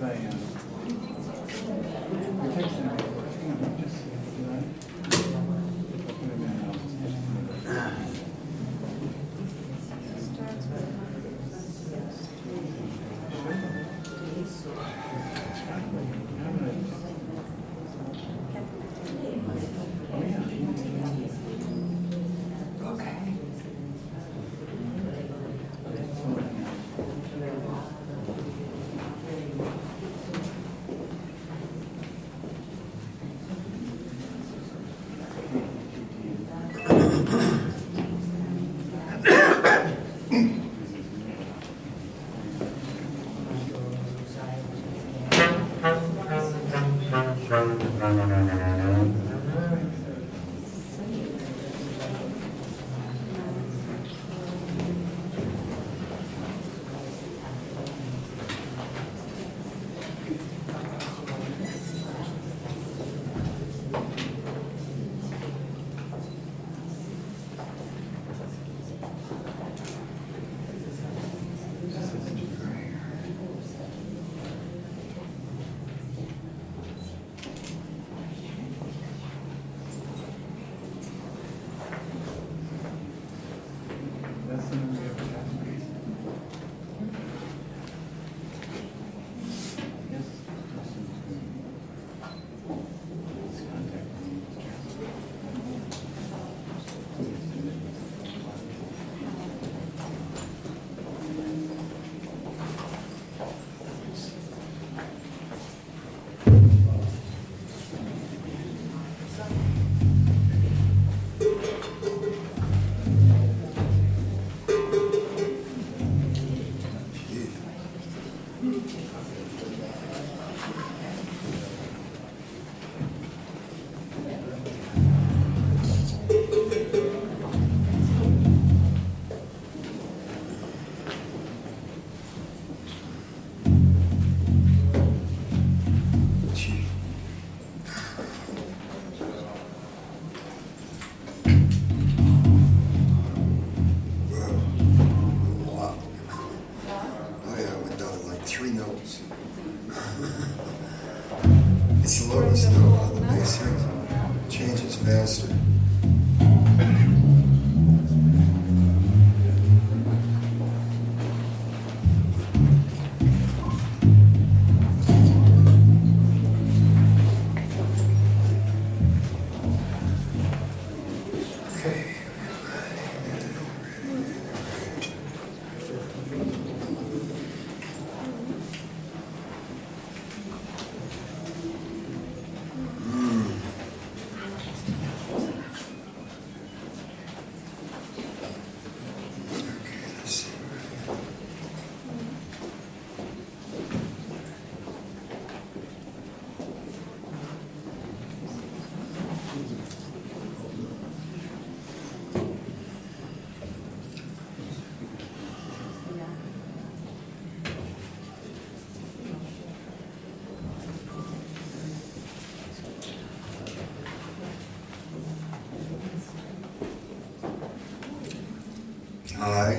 Hi.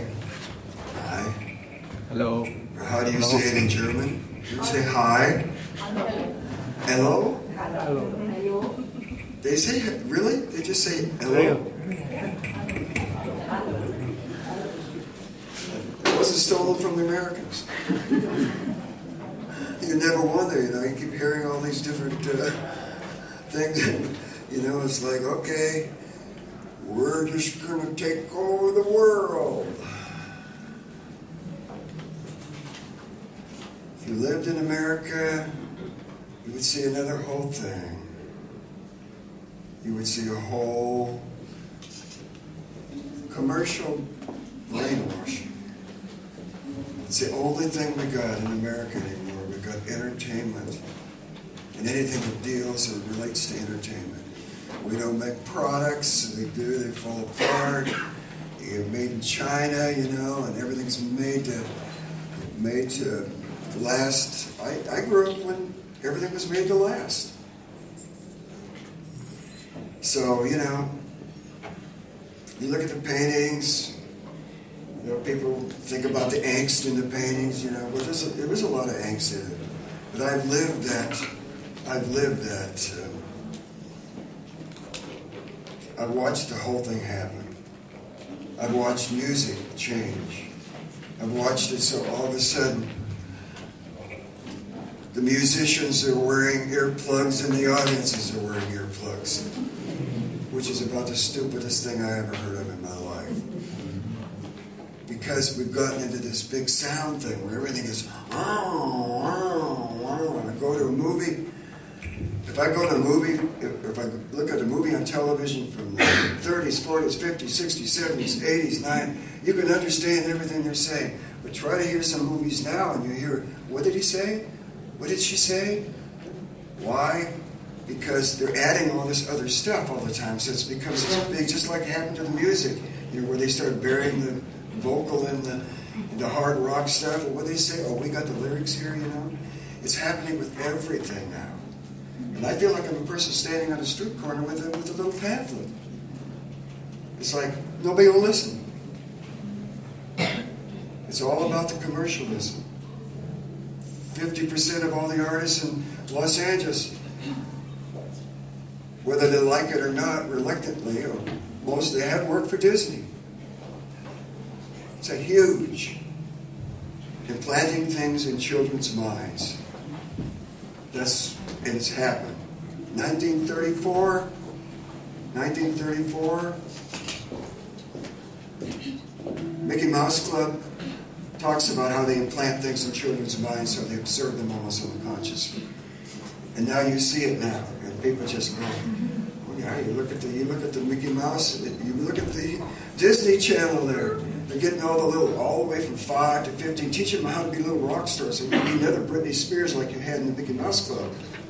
Hi. Hello. Or how do you say it in German? You say hi? Hello? Hello. They say, really? They just say hello? It wasn't stolen from the Americans. You never wonder, you know, you keep hearing all these different things. You know, it's like, okay, we're just going to take over the world. If you lived in America, you would see another whole thing. You would see a whole commercial brainwashing. It's the only thing we got in America anymore. We got entertainment. And anything that deals or relates to entertainment. We don't make products, they do, they fall apart. You're made in China, you know, and everything's made to last. I grew up when everything was made to last. So, you know, you look at the paintings, you know, people think about the angst in the paintings, you know, well, there was a lot of angst in it. But I've lived that. I've watched the whole thing happen. I've watched music change. I've watched it so all of a sudden, the musicians are wearing earplugs and the audiences are wearing earplugs, which is about the stupidest thing I ever heard of in my life. Because we've gotten into this big sound thing where everything is, I go to a movie. If I go to a movie, if I look at a movie on television from the 30s, 40s, 50s, 60s, 70s, 80s, 90s, you can understand everything they're saying. But try to hear some movies now and you hear, what did he say? What did she say? Why? Because they're adding all this other stuff all the time. So it becomes this big, just like it happened to the music, where they start burying the vocal in the hard rock stuff. Or what do they say? Oh, we got the lyrics here, It's happening with everything now. And I feel like I'm a person standing on a street corner with a little pamphlet. It's like, nobody will listen. It's all about the commercialism. 50% of all the artists in Los Angeles, whether they like it or not, reluctantly, or most, they have worked for Disney. It's a huge implanting things in children's minds. And it's happened. 1934, Mickey Mouse Club talks about how they implant things in children's minds so they observe them almost unconsciously. And now you see it now, and people just go, oh yeah, you look at the Mickey Mouse, you look at the Disney Channel there. They're getting all the way from 5 to 15, teaching them how to be little rock stars. So you can be another Britney Spears like you had in the Mickey Mouse Club.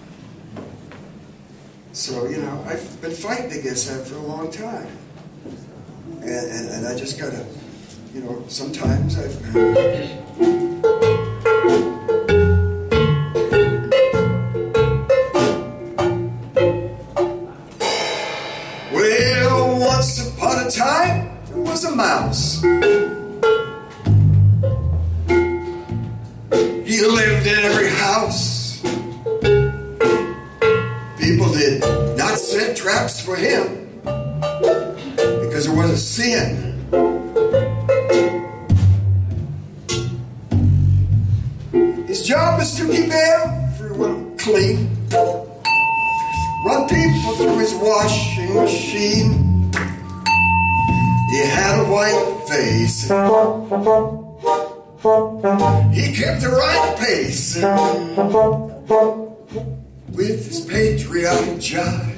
So, I've been fighting against that for a long time. And I just gotta, sometimes I've... Well, once upon a time, there was a mouse. He lived in every house. People did not set traps for him because it was a sin. His job was to keep everyone clean, run people through his washing machine. He had a white face. He kept the right pace with his patriotic jive.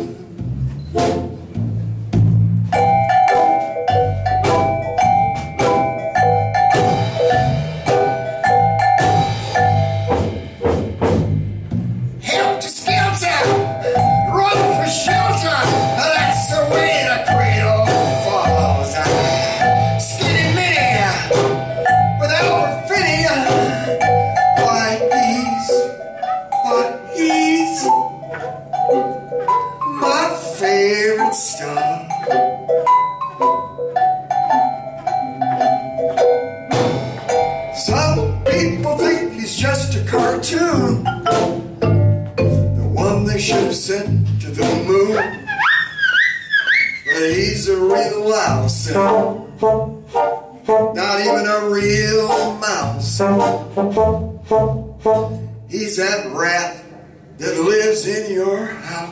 Help the scouts out! Run for shelter! That's the way the cradle falls. Skinny Minnie without her finny. He's my favorite star. Some people think he's just a cartoon, the one they should have sent to the moon. But he's a real louse, not even a real mouse. He's that rat that lives in your house.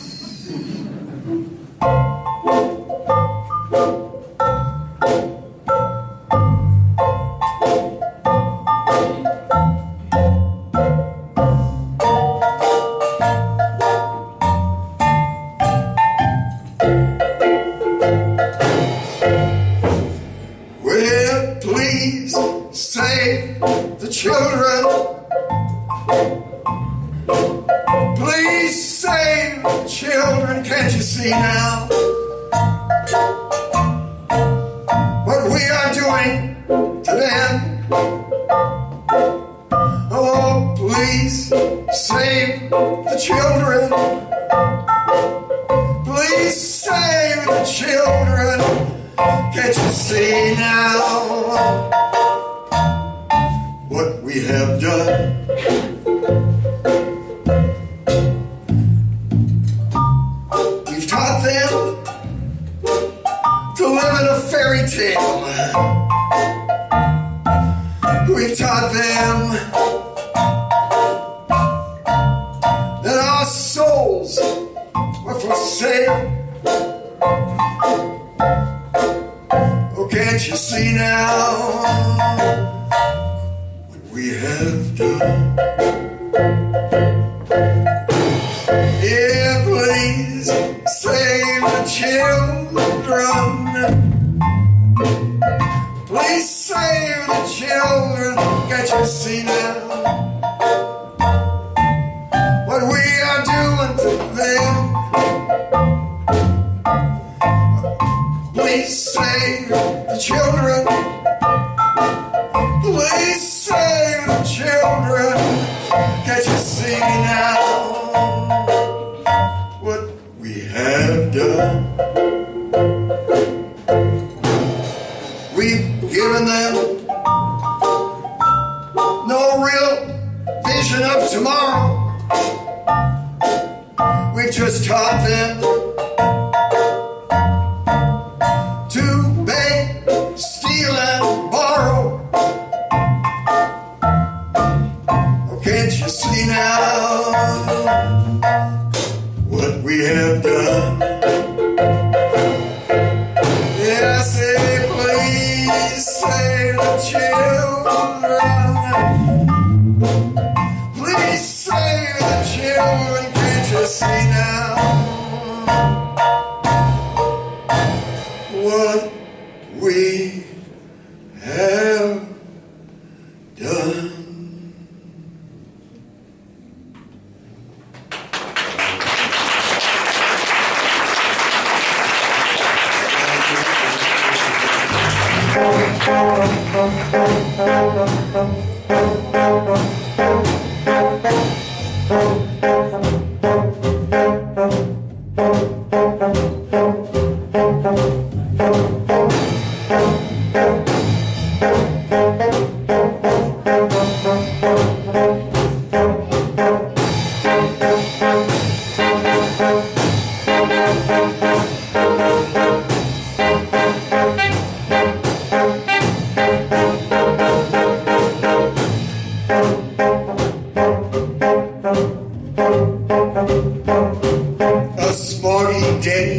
Well, please save the children. Please save the children, can't you see now what we are doing to them? Oh, please save the children. Please save the children, can't you see now what we have done? We've taught them to live in a fairy tale. We've taught them that our souls are for sale. Oh, can't you see now what we have done? Yeah, please save the children. Please save the children. Can't you see now what we are doing to them? Please save the children. Please save the children. Can't you see now what we have done? We've given them no real vision of tomorrow. We've just taught them to beg, steal, and borrow. Oh, can't you see now what we have done? Yeah, say please save the children. Please save the children. Can't you see now what we have done? A smoggy day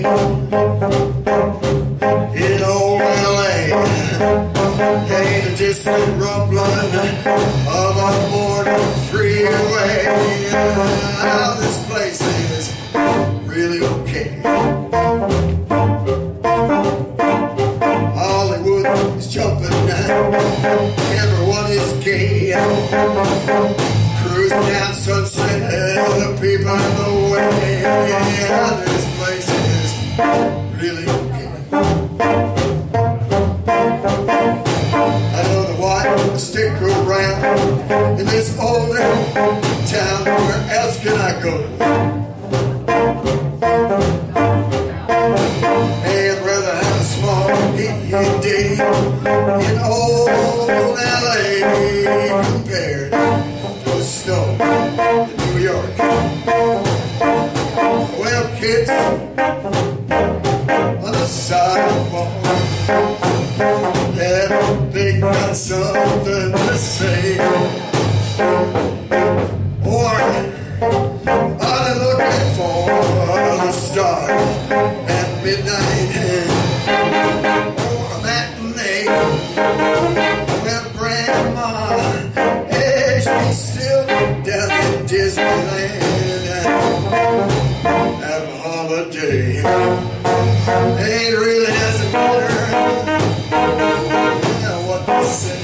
in old LA, hey, the distant rumbling of a morning freeway. Now this place is really okay. Hollywood is jumping now, everyone is gay. Cruising down Sunset, the people in the way. Yeah, this place is really okay. I don't know why I stick around in this old little town. Where else can I go? Hey, I'd rather have a small day in old LA compared snow in New York. Well, kids on the sidewalk, yeah, they got something to say. Or are they looking for the star at midnight or a matinee? Well, Grandma, she's still down in Disneyland, have a holiday. It really doesn't matter what they say.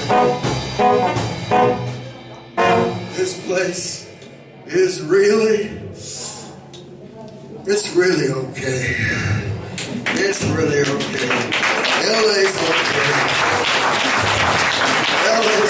This place is really, it's really okay. It's really okay. LA's okay. LA's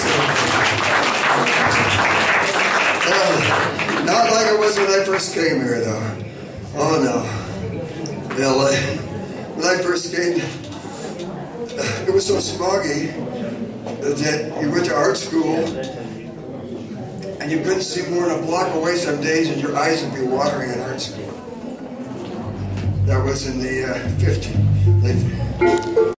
okay. Not like it was when I first came here, though. Oh, no. LA. When I first came, it was so smoggy that you went to art school and And you couldn't see more than a block away some days and your eyes would be watering in art school. That was in the 50s.